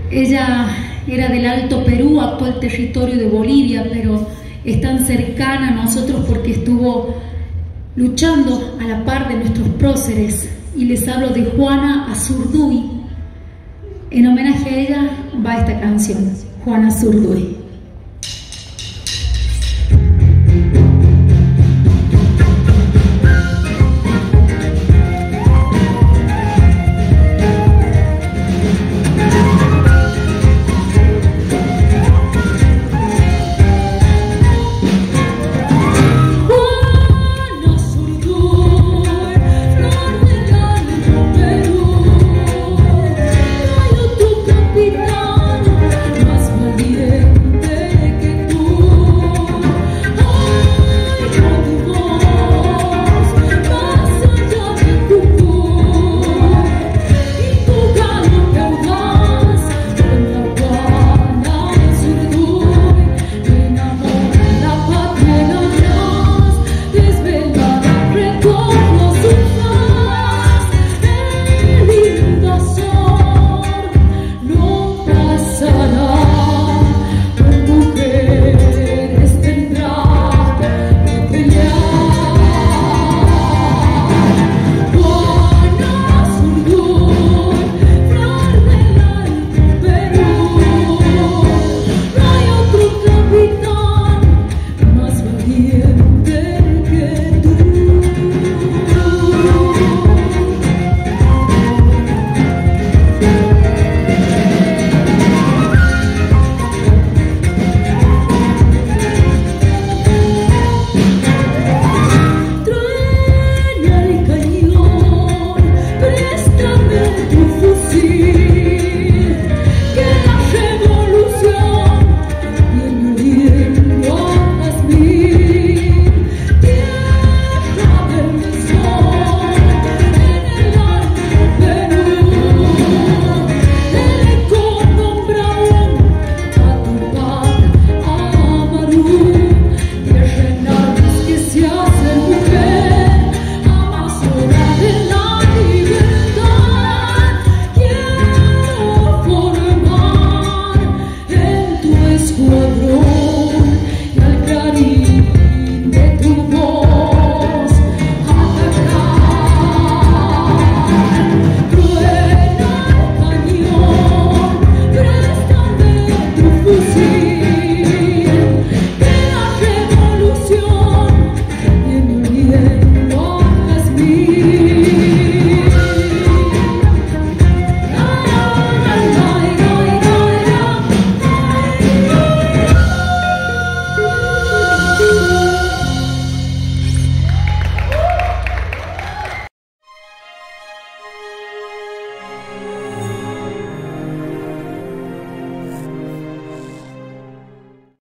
Ella era del Alto Perú, actual territorio de Bolivia, pero es tan cercana a nosotros porque estuvo luchando a la par de nuestros próceres. Y les hablo de Juana Azurduy. En homenaje a ella va esta canción, Juana Azurduy. Gracias.